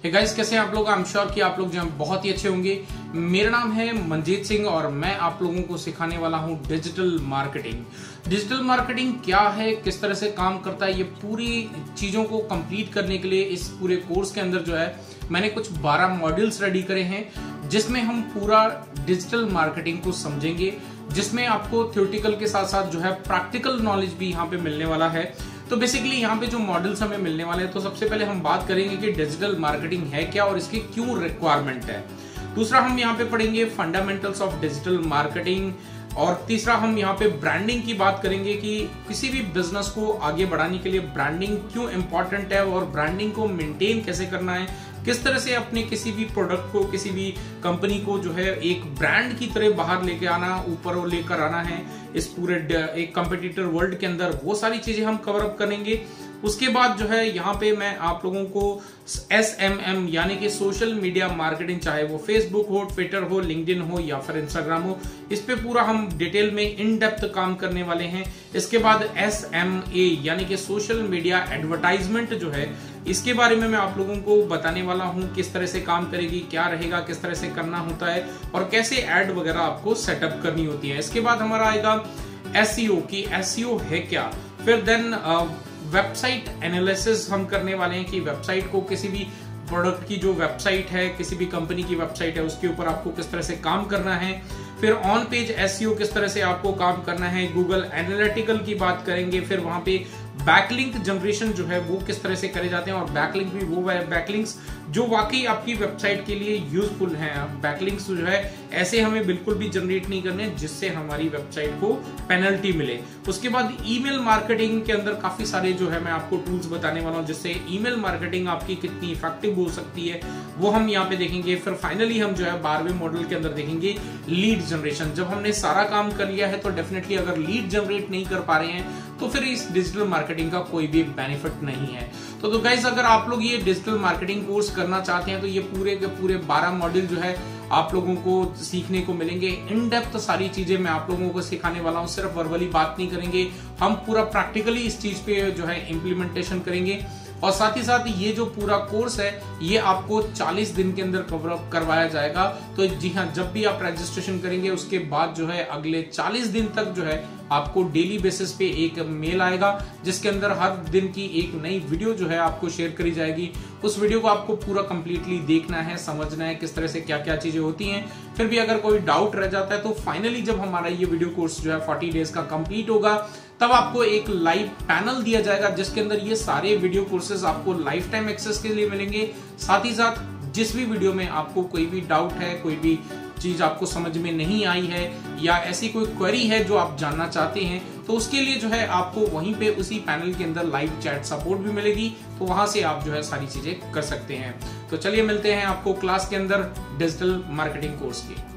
Hey guys, कैसे हैं आप लोग। आई एम श्योर कि आप लोग जो हैं बहुत ही अच्छे होंगे। मेरा नाम है मनजीत सिंह और मैं आप लोगों को सिखाने वाला हूं डिजिटल मार्केटिंग। डिजिटल मार्केटिंग क्या है, किस तरह से काम करता है, ये पूरी चीजों को कंप्लीट करने के लिए इस पूरे कोर्स के अंदर जो है मैंने कुछ 12 मॉड्यूल्स रेडी करे हैं, जिसमें हम पूरा डिजिटल मार्केटिंग को समझेंगे, जिसमें आपको थ्योरेटिकल के साथ साथ जो है प्रैक्टिकल नॉलेज भी यहाँ पे मिलने वाला है। तो बेसिकली यहाँ पे जो मॉडल्स हमें मिलने वाले हैं, तो सबसे पहले हम बात करेंगे कि डिजिटल मार्केटिंग है क्या और इसकी क्यों रिक्वायरमेंट है। दूसरा हम यहाँ पे पढ़ेंगे फंडामेंटल्स ऑफ डिजिटल मार्केटिंग और तीसरा हम यहाँ पे ब्रांडिंग की बात करेंगे कि किसी भी बिजनेस को आगे बढ़ाने के लिए ब्रांडिंग क्यों इंपॉर्टेंट है और ब्रांडिंग को मेंटेन कैसे करना है, किस तरह से अपने किसी भी प्रोडक्ट को, किसी भी कंपनी को जो है एक ब्रांड की तरह बाहर लेके आना, ऊपर लेकर आना है इस पूरे एक कंपिटिटर वर्ल्ड के अंदर, वो सारी चीजें हम कवर अप करेंगे। उसके बाद जो है यहाँ पे मैं आप लोगों को SMM यानी कि सोशल मीडिया मार्केटिंग, चाहे वो फेसबुक हो, ट्विटर हो, लिंक्डइन हो या फिर इंस्टाग्राम हो, इस पे पूरा हम डिटेल में इन डेप्थ काम करने वाले हैं। इसके बाद SMA यानी कि सोशल मीडिया एडवर्टाइजमेंट जो है, इसके बारे में मैं आप लोगों को बताने वाला हूं, किस तरह से काम करेगी, क्या रहेगा, किस तरह से करना होता है और कैसे एड वगैरह आपको सेटअप करनी होती है। इसके बाद हमारा आएगा SEO की SEO है क्या। फिर देन वेबसाइट एनालिसिस हम करने वाले हैं कि वेबसाइट को, किसी भी प्रोडक्ट की जो वेबसाइट है, किसी भी कंपनी की वेबसाइट है, उसके ऊपर आपको किस तरह से काम करना है। फिर ऑन पेज SEO किस तरह से आपको काम करना है। गूगल एनालिटिकल की बात करेंगे। फिर वहां पे बैकलिंक जनरेशन जो है वो किस तरह से करे जाते हैं और बैकलिंक भी वो है बैकलिंक्स जो वाकई आपकी वेबसाइट के लिए यूजफुल हैं। बैकलिंक्स जो है ऐसे हमें बिल्कुल भी जनरेट नहीं करने जिससे हमारी वेबसाइट को पेनल्टी मिले। उसके बाद ईमेल मार्केटिंग के अंदर काफी सारे जो है मैं आपको टूल्स बताने वाला हूं, जिससे ईमेल मार्केटिंग आपकी कितनी इफेक्टिव हो सकती है वो हम यहाँ पे देखेंगे। फिर फाइनली हम जो है 12वें मॉडल के अंदर देखेंगे लीड जनरेशन। जब हमने सारा काम कर लिया है तो डेफिनेटली अगर लीड जनरेट नहीं कर पा रहे हैं तो फिर इस डिजिटल मार्केटिंग का कोई भी बेनिफिट नहीं है। तो गाइस, अगर आप लोग ये डिजिटल मार्केटिंग कोर्स करना चाहते हैं तो ये पूरे के पूरे 12 मॉड्यूल जो है आप लोगों को सीखने को मिलेंगे। इन डेप्थ सारी चीजें मैं आप लोगों को सिखाने वाला हूं, सिर्फ वर्बली बात नहीं करेंगे, हम पूरा प्रैक्टिकली इस चीज पे जो है इम्प्लीमेंटेशन करेंगे। और साथ ही साथ ये जो पूरा कोर्स है ये आपको 40 दिन के अंदर कवर अप करवाया जाएगा। तो जी हाँ, जब भी आप रजिस्ट्रेशन करेंगे उसके बाद जो है अगले 40 दिन तक जो है आपको डेली बेसिस पे एक मेल आएगा, जिसके अंदर हर दिन की एक नई वीडियो जो है आपको शेयर करी जाएगी। उस वीडियो को आपको पूरा कंप्लीटली देखना है, समझना है किस तरह से क्या क्या चीजें होती हैं। फिर भी अगर कोई डाउट रह जाता है तो फाइनली जब हमारा ये वीडियो कोर्स जो है 40 डेज का कंप्लीट होगा, तब आपको एक लाइव पैनल दिया जाएगा जिसके अंदर ये सारे वीडियो कोर्सेज आपको लाइफ टाइम एक्सेस के लिए मिलेंगे। साथ ही साथ जिस भी वीडियो में आपको कोई भी डाउट है, कोई भी चीज आपको समझ में नहीं आई है या ऐसी कोई क्वेरी है जो आप जानना चाहते हैं, तो उसके लिए जो है आपको वहीं पे उसी पैनल के अंदर लाइव चैट सपोर्ट भी मिलेगी। तो वहां से आप जो है सारी चीजें कर सकते हैं। तो चलिए मिलते हैं आपको क्लास के अंदर डिजिटल मार्केटिंग कोर्स की।